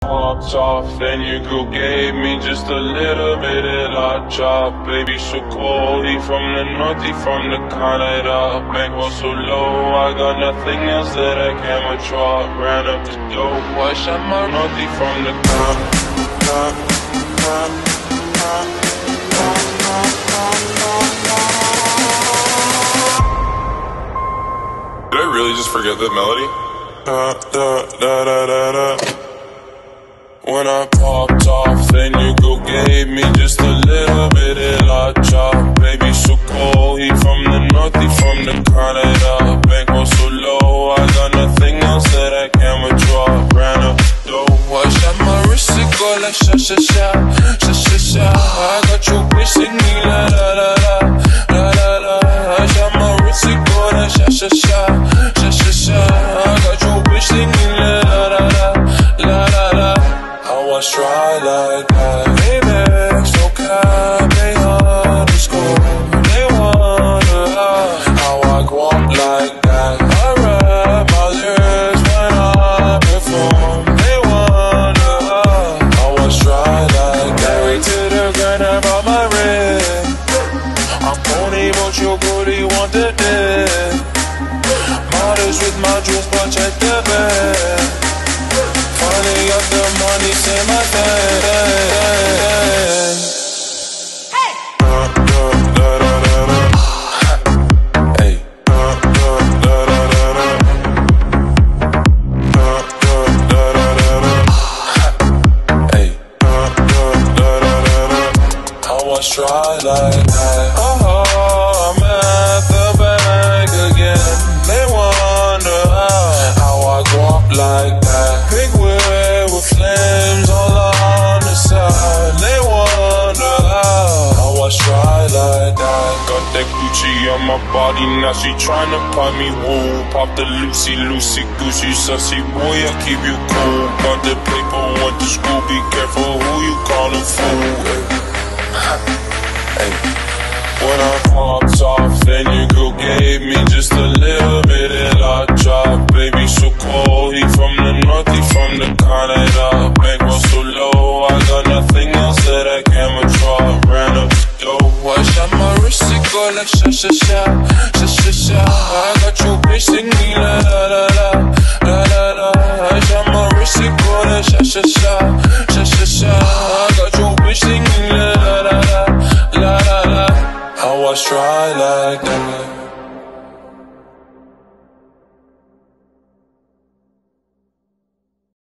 popped off, then your girl gave me just a little bit of that drop. Baby, so cold, he from the north, he from the Canada. Bankroll so low, I got nothing else that I can withdraw. Ran up the dough, I shot my north, he from the Did I really just forget that melody? When I popped off, then your girl gave me just a little bit of la chop. Baby, so cold, he from the north, he from the Canada. Bankroll so low, I got nothing else that I can withdraw. Ran up the dough, I shot my wrist, it go like sha sha sha, sha sha sha. I got your bitch singing la la la la, la la la. I shot my wrist, it go like sha sha sha, sha sha sha. I got your bitch singing la la la la, la la la. I was try like that, baby, so cap, they underscore. They wonder how I go up like that. I rap my lyrics when I perform. They wonder I was try like that. Married to the grind, I brought my ring. I'm pony, but your booty want the dick. Modest with my jewels, but check the bag. Finally got the money, say my thing. Hey! Hey. Hey. I was try like that. I'm at the bank again. They wonder how I go up like that. Big wheel with flames all on the side. They wonder how I was try like that. Got that Gucci on my body, now she tryna pop me woo. Pop the Lucy, Lucy, Gucci, sussy boy, I keep you cool. Got the paper, went to school, be careful who you callin' fool. Hey. When I popped off, then your girl gave me just a little bit of la chop. Baby, so cold, he from the north, he from the Canada. Bankroll so low, I got nothing else that I can withdraw. Ran up the dough, I shot my wrist, it go like sha sha sha,